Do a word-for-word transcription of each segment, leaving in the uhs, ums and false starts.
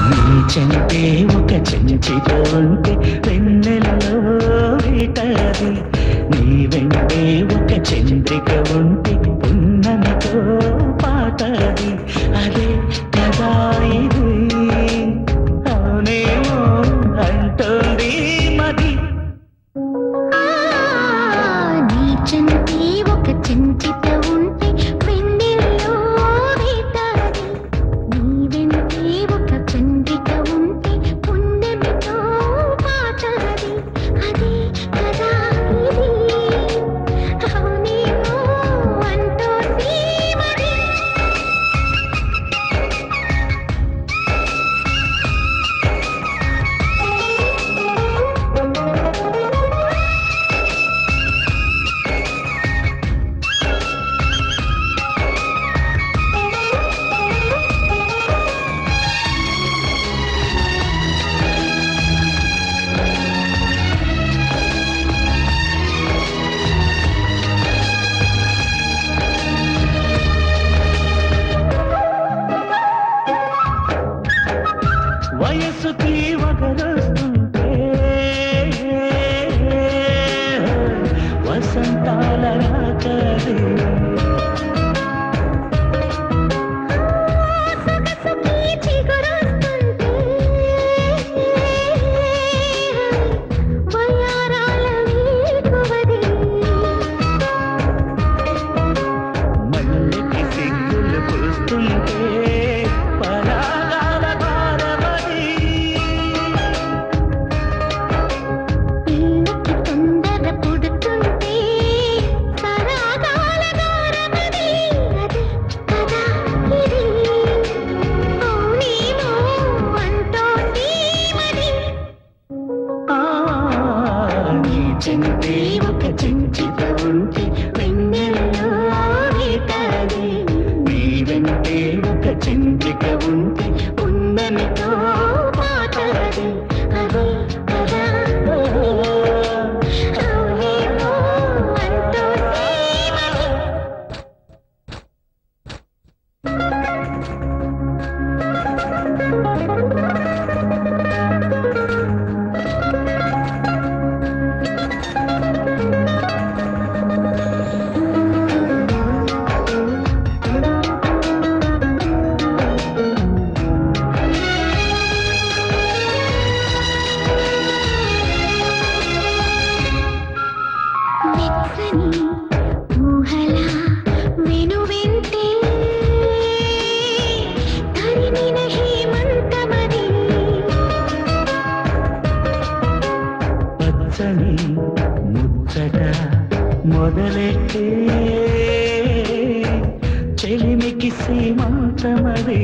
నీ చెంటే ఒక చెంచితో ఉంటే వెన్నెలలో వీటది నీ వెంటే ఒక చంద్రిక ఉంటే ఉన్నమితో పాటది అదే కదా ఇది అవునేమో అంటోంది మది నీ చెంటే ఒక చెంచిత ఉంటే వెన్నెలలో వీటది నీ వెంటే ఒక చంద్రిక ఉంటే పున్నమితో పాటది అదే కదా ఇది అవునేమో అంటోంది మరి వయస్సుకి ఒకరొస్తుంటే వసంతాల రాకది సొగసుకి చిగురొస్తుంటే వయారాల వేకువది మల్లెకి సిగ్గులు పూస్తుంటే పరాగాల భారమది పిల్లకి తొందర పుడుతుంటే సరాగాల గారమది అదే కదా ఇది అవునేమో అంటోంది మరి ఆ, నీ చెంతే ఒక చెంచిత ఉంటే వెన్నెలలో వీటది నీ వెంటే ఒక చంద్రిక ఉంటే ఉన్నమితో పాటది అదే కదా అవునేమో అంటోంది మరి వెచ్చని ఊహల వెనువెంటే తరిమిన హేమంతమది పచ్చని ముచ్చట మొదలెట్టే చెలిమికి సీమంతమది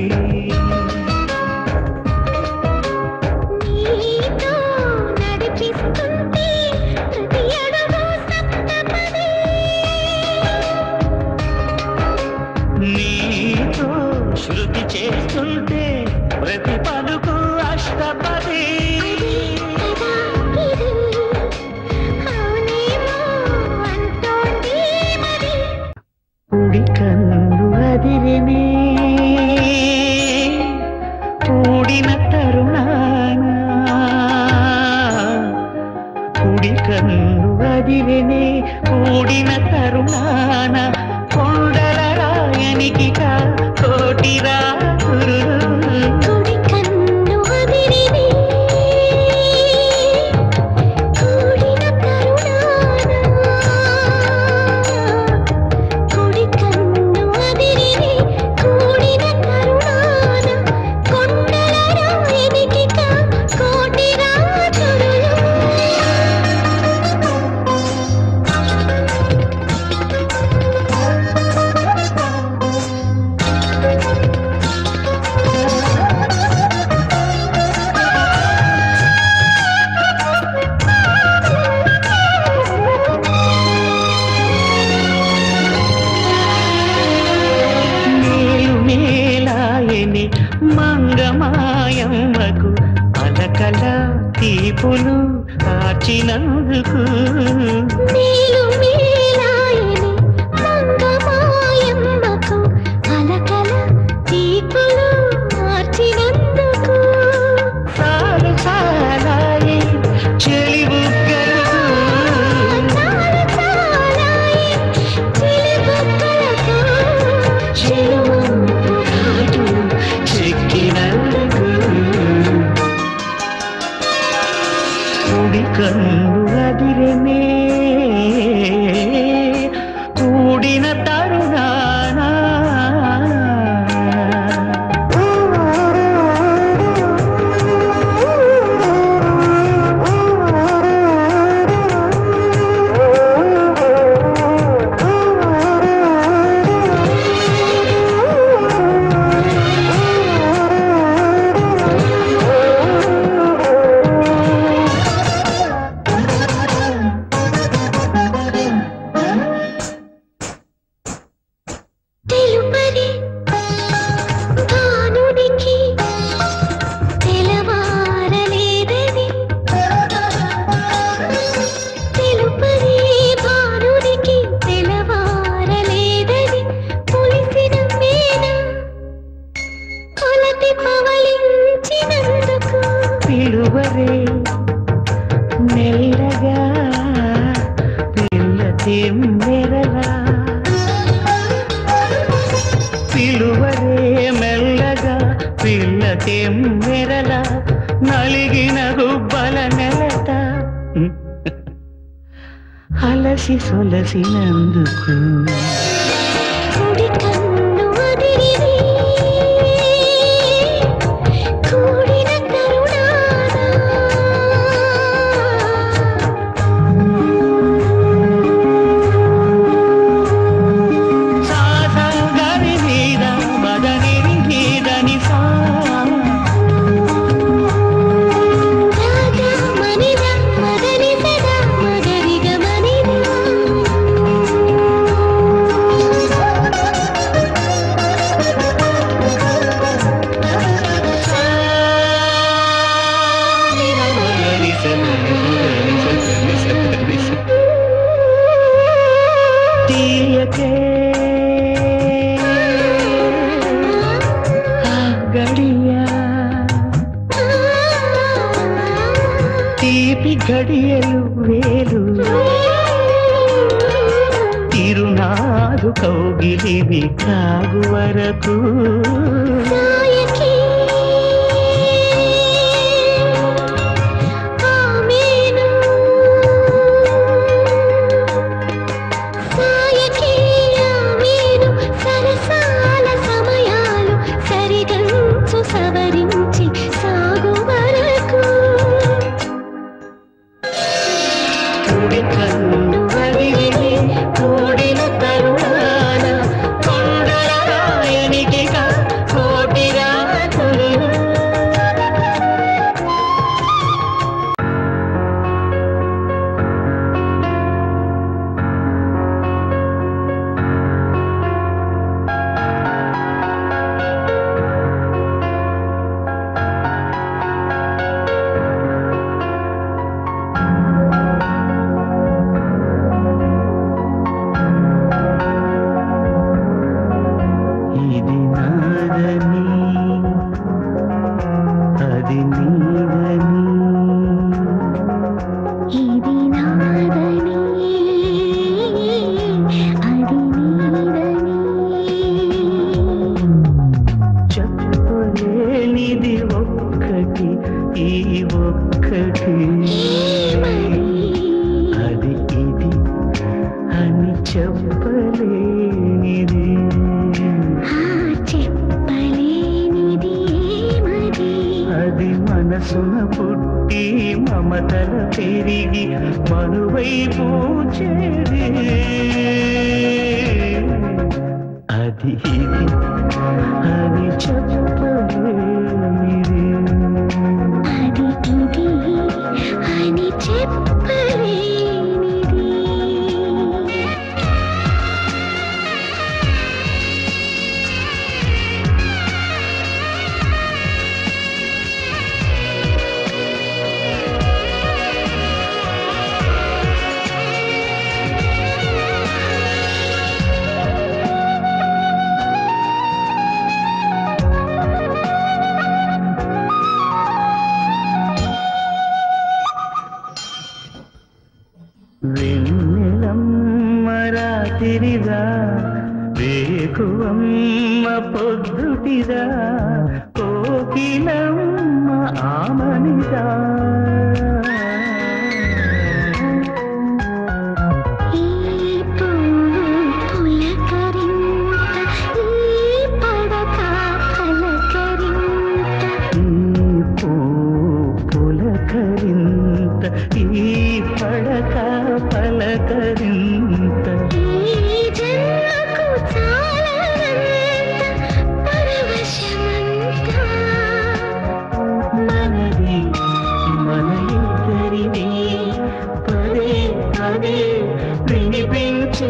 నీతో నడిపిస్తుంటే ప్రతి అడుగు సప్తపది నీతో శృతి చేస్తుంటే ప్రతి పలుకు అష్టపది కదా ఇది అవునేమో అంటోంది మరి కుడి కన్ను అదిరినే కూడిన తరుణాన కుడి కన్ను అదిరినే కూడిన తరుణాన కొండల రాయనికి కోటి రాతురు కుడి కన్ను అదిరినే కూడిన తరుణాన కుడి కన్ను అదిరినే కూడిన తరుణాన కొండల రాయనికి కోటి రాతురులు మేలు మేలాయని మంగమాయమ్మకు అలకల తీపులు కాచినందుకు మేలు మేలాయని మంగమాయమ్మకు అలకల తీపులు మార్చినందుకు సాలాయి చెలి బుగ్గలకు చెలువంపు ఘాటు చెక్కినందుకు కుడి కన్ను అదిరెనే కూడిన తరుణానా పిలువరే మెల్లగా పిల్లతే మెరలా పిలువరే మెల్లగా పిల్లతే మెరలా నలిగిన గుబ్బల నెలత అలసి సొలసినందుకు తీయకే గడియా తీపి గడియలు వేలు తిరునాడు కౌగిలివి కాగు వరకు సవరించి సాగు వరకు కుడి కన్ను అదిరిని కూడిన తరుణాన కొండల రాయనికిగా కోటి రాత్రులు ఇది నాదని అది నీదని ఇది నాదని అది నీదని చెప్పలేనిది ఒక్కటి ఈ ఒక్కటి అది ఇది అని చెప్పలేనిది చెప్పలేనిది ఏమది అది మనసున పుట్టి మమతల పెరిగి మనువై పూచేది అది ఇది అని చెప్పలేనిది అది ఇది అని చెప్పలేనిది పొద్దుటిదా కోకిలమ్మ ఆమనిదా ఈ పడక పలకరింత మనది మన ఇద్దరిది పదే పదే వినిపించి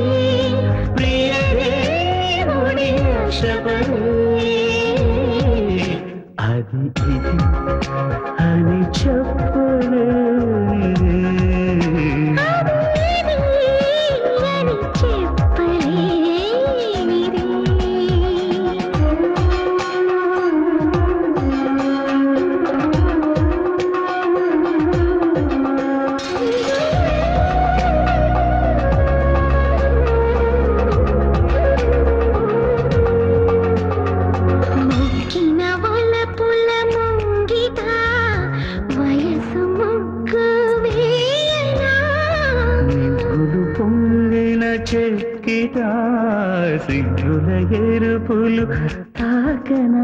ప్రియదేవుని శబరి అది ఇది అని చెప్పలే చెక్కితా సిగ్గుల ఎరుపులు తాకనా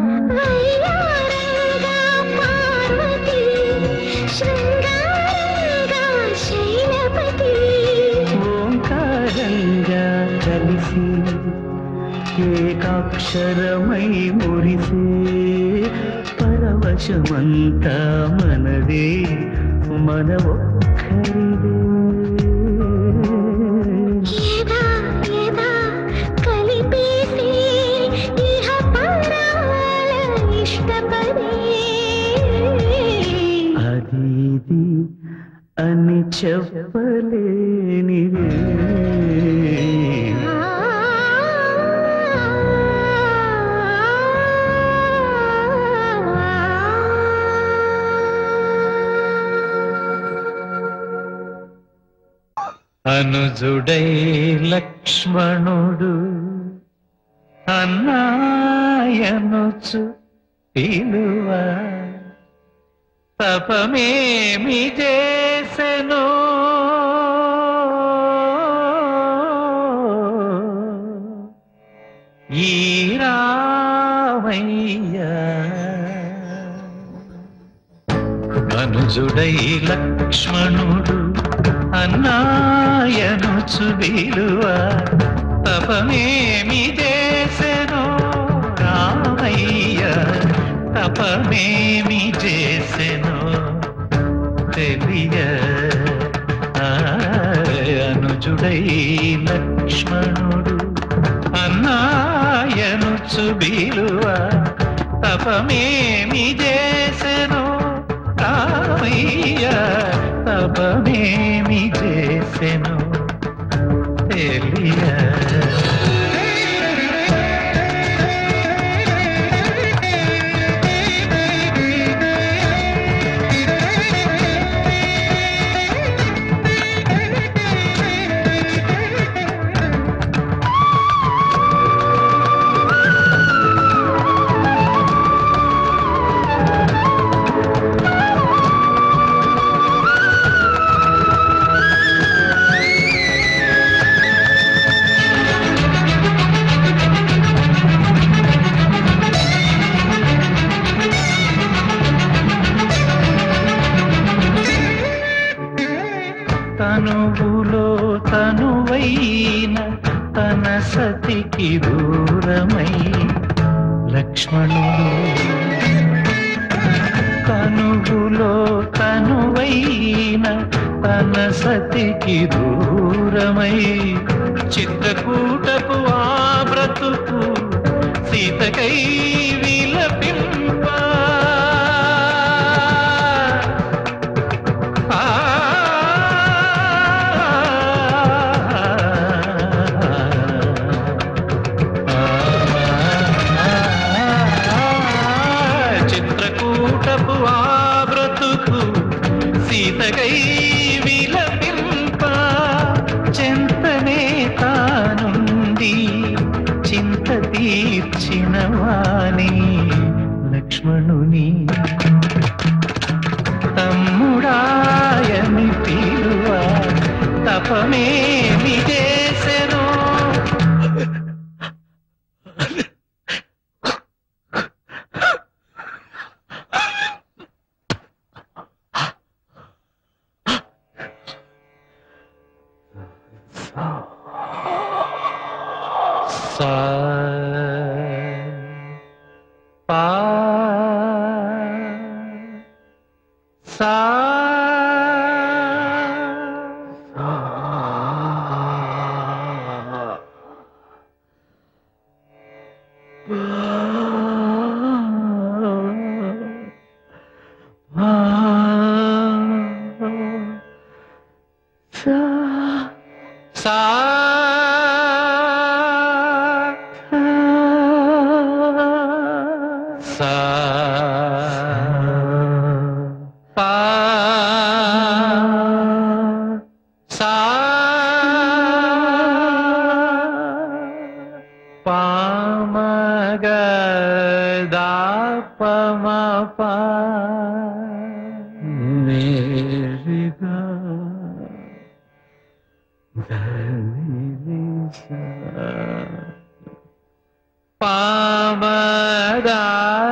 ఓంకారంగా కలిసి ఏకాక్షరమై మురిసే పరవశమంతా మనదే మన ఒక్కరిదే అది అని చెప్పలేనిదే అనుజుడై లక్ష్మణుడు అన్నాయనుచు పిలువ తపమేమి చేసెను ఈ రామయ్య అనుజుడై లక్ష్మణుడు అన్నాయనుచు విలువ తపమేమి చేసెను రామయ్య తపమేమి చేసెను తెలియ అనుజుడై లక్ష్మణుడు అన్నాయనుచు విలువ తపమేమి చేసెను రామయ్య తపమేమి చేసెను తెలియ తనువులో తనువైన తన సతికి దూరమై లక్ష్మణుడు తనువులో తనువైన తన సతికి దూరమై చిత్రకూటపు ఆ బ్రతుకు సీతకై విలపింప సీతకై విలపింప చెంతనే తానుండి చింత తీర్చిన తమ్ముడాయని పిలువ తపమేమి చేసెను సా పా సా సా సా పా సా పామగ దాపమ పా మేరిగా పామదా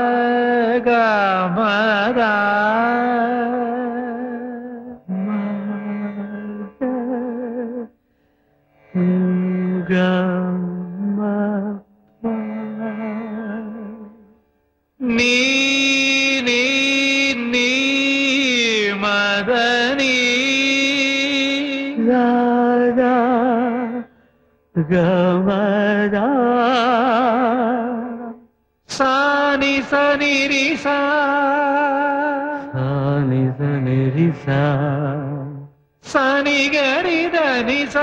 గమదా గమ నీ నీ నీ మదని రాధా గమదా సాని సని రిసా సాని సని రిసా సని గరి దని సా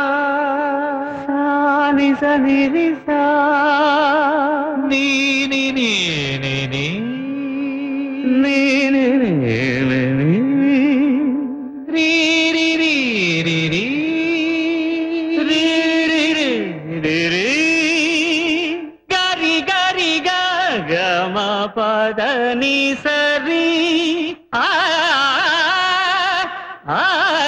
సాని సని రిసా నీ నీ నీ నీ నీ నీ నీ నీ నీ రీ రీ రీ రీ రీ రీ రీ రీ రీ గరి గరి గమ పదని సరి ఆ ఆ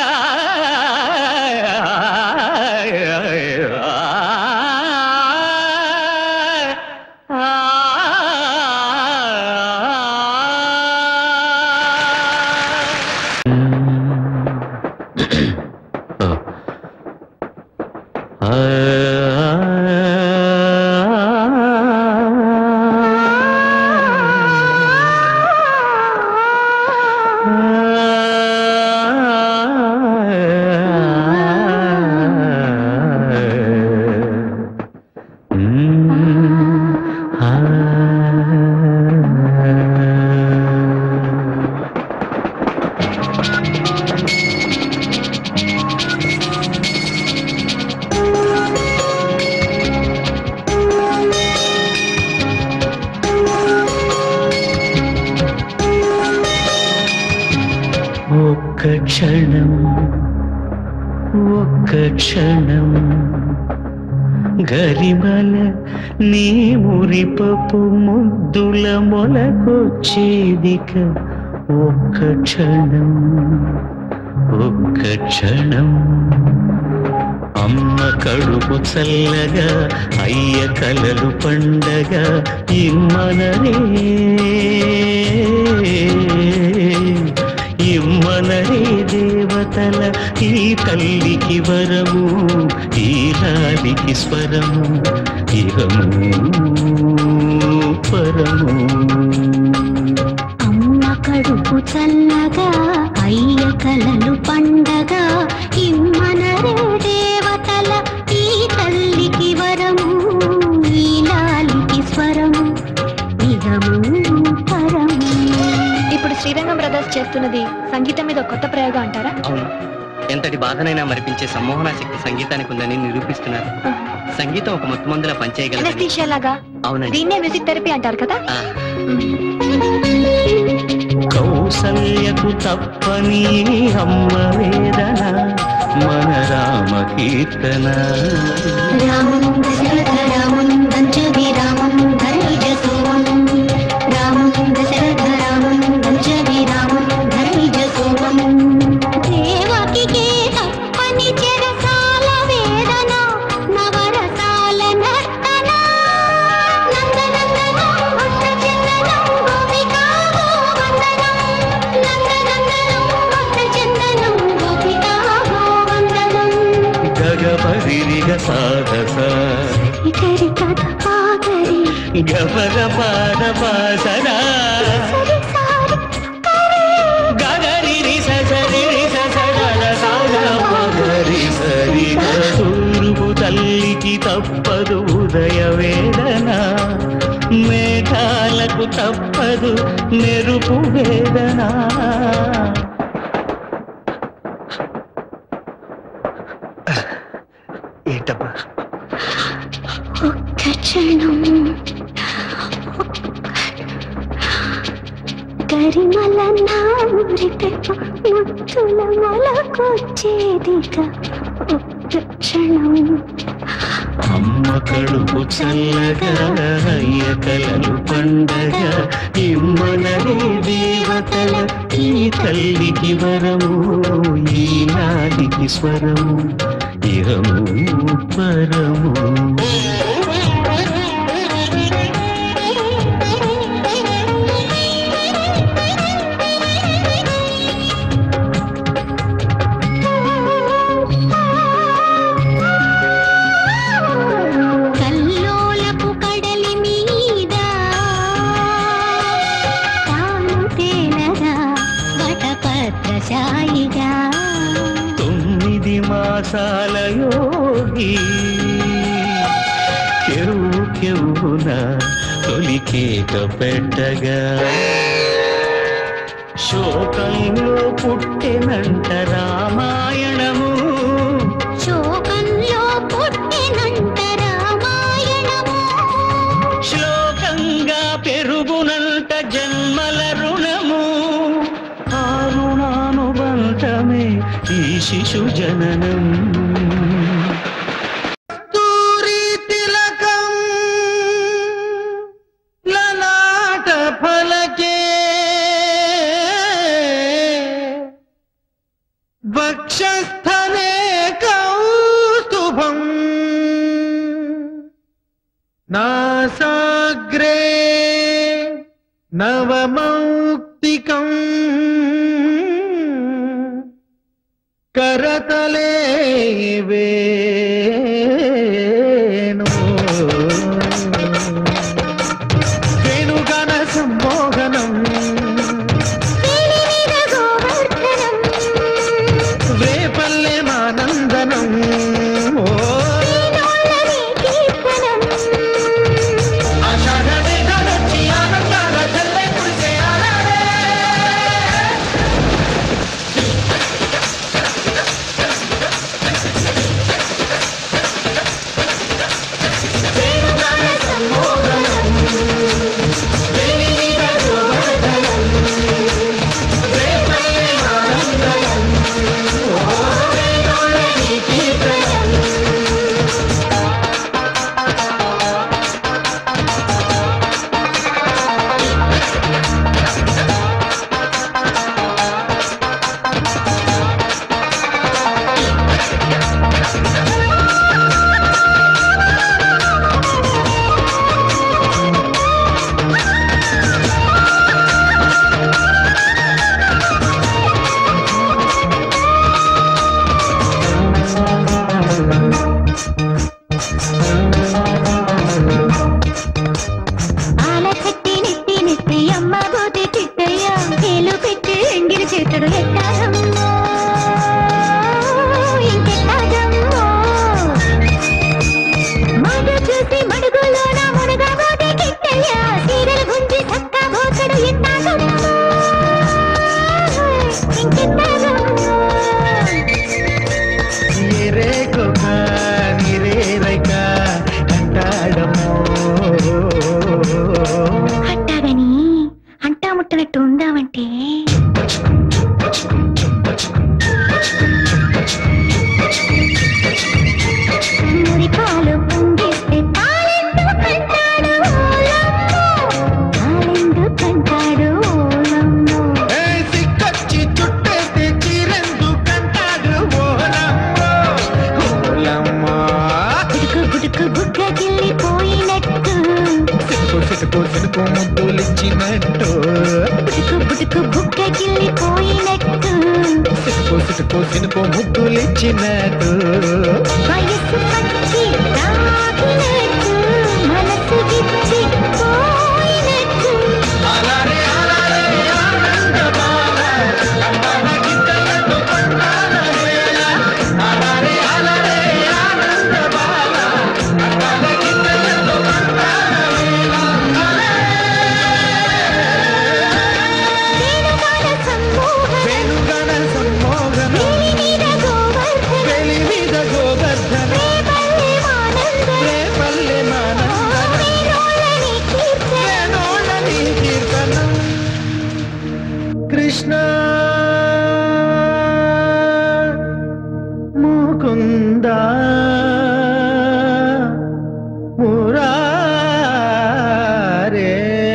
ఒక్క క్షణం ఒక్క క్షణం గరిమల నీ మురిపపు ముద్దుల మొలకొచ్చేదిక ఒక్క క్షణం ఒక్క క్షణం అమ్మ కడుపు చల్లగా అయ్య కలలు పండగ ఇమ్మనరే ఇమ్మనరే దేవతల ఈ తల్లికి వరము ఈ లాలికి స్వరము ఇహము పరము అమ్మ కడుపు చల్లగా అయ్య కలలు పండగ ఇమ్మనరే దేవతల ఈ తల్లికి వరము ఈ లాలికి స్వరము ఇహము పరము. ఇప్పుడు శ్రీరంగం బ్రదర్స్ చేస్తున్నది సంగీతం మీద కొత్త ప్రయోగం అంటారా? అవును, ఎంతటి బాధనైనా మరిపించే సమ్మోహన శక్తి సంగీతానికి ఉందని నిరూపిస్తున్నారు. సంగీతం ఒక మొత్తమందులా పనిచేయగలదు. లాగా అవునండి, దీన్నే మ్యూజిక్ థెరపీ అంటారు కదా. కౌసల్యకు తప్పని అమ్మ వేదన మన రామ కీర్తన. రామం దశరథ రామం దంచది రామం ధనుజ సోమం రామం దశరథ సాధస గరి గద పాగరి గపగ పాద పాసరా గగరి రి సరి రి సర సాగ పగరి సరి తూర్పు తల్లికి తప్పదు ఉదయ వేదన మేఘాలకు తప్పదు మెరుపు వేదన ఏంటమ్మా ఒక్క క్షణం గరిమల నారితే ముచ్చుల మొలకొచ్చేదిగా ఒక్క క్షణం అమ్మ కడుపు చల్లగా అయ్య కలలు పండగ ఇమ్మనరే దేవతల ఈ తల్లికి వరము ఈ నాదికి స్వరము ఇహము పరము తొమ్మిది మాసాల యోగి కెవ్వు కెవ్వున తొలికేక పెట్టగా శోకంలో పుట్టెనంట రామాయణము శోకంలో పుట్టినంట రామాయణము శ్లోకంగా పెరుగునంట జన్మల రుణము ఆరుణానుబంధమే ఈ శిశు జననం తూరి తిలకం లలాట ఫలకే వక్షస్థలే కౌస్తుభం నాసాగ్రే నవమౌక్తికం करतले वेणु वेणुगान सम्मोहनं वेपल्ले मानन्दनं పుట్టుకు బుక్కకిల్లిపోయినట్టు సిట్టుకో సిట్టుకో సినుకో ముద్దులిచ్చినట్టు వయస్సు పచ్చి తాకినట్టు మనసు గిచ్చి పోయినట్టు అలారే అలారే ఆనంద బాల అమ్మన గిట్టలతో పండాల వేళ అలారే అలారే ఆనంద బాల అమ్మన గిట్టలతో పండాల వేళ వేణుగాన సమ్మోహనం వెలి మీద గోవర్ధన రేపల్లె మానందనం వేణోళ్ళని కీర్తనం కృష్ణ ముకుంద మురారే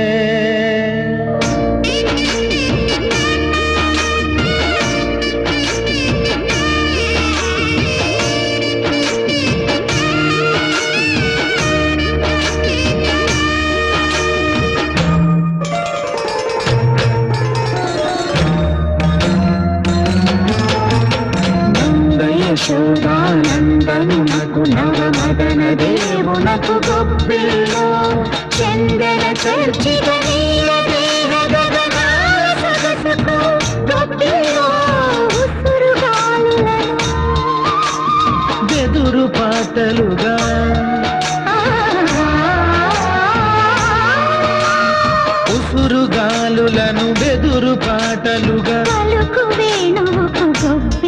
యశోదానందనునకు నవమదన దేవునకు గొబ్బిల్లో చందన చర్చిత నీల దేహ గగనాల సొగసుకు గొప్పిలో ఉసురుగాలులను బెదురు పాటలుగా ఉసురుగాలులను బెదురు పాటలుగా పలుకు వేణువుకు గొప్ప